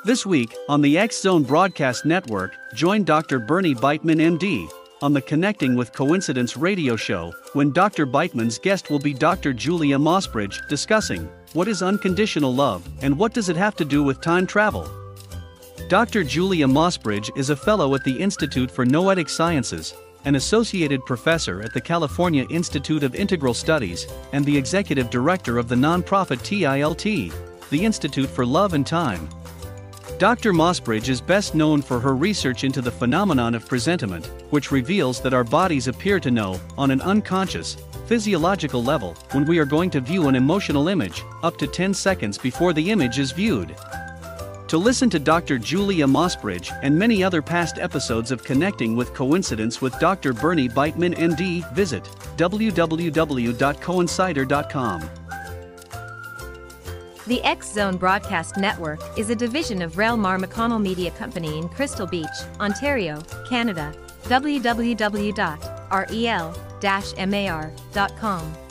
This week, on the X Zone Broadcast Network, join Dr. Bernie Beitman, MD, on the Connecting with Coincidence radio show, when Dr. Beitman's guest will be Dr. Julia Mossbridge, discussing what is unconditional love and what does it have to do with time travel. Dr. Julia Mossbridge is a fellow at the Institute for Noetic Sciences, an associated professor at the California Institute of Integral Studies, and the executive director of the nonprofit TILT, the Institute for Love and Time. Dr. Mossbridge is best known for her research into the phenomenon of presentiment, which reveals that our bodies appear to know, on an unconscious, physiological level, when we are going to view an emotional image, up to 10 seconds before the image is viewed. To listen to Dr. Julia Mossbridge and many other past episodes of Connecting with Coincidence with Dr. Bernie Beitman, MD, visit www.coincider.com. The X Zone Broadcast Network is a division of Relmar McConnell Media Company in Crystal Beach, Ontario, Canada. www.rel-mar.com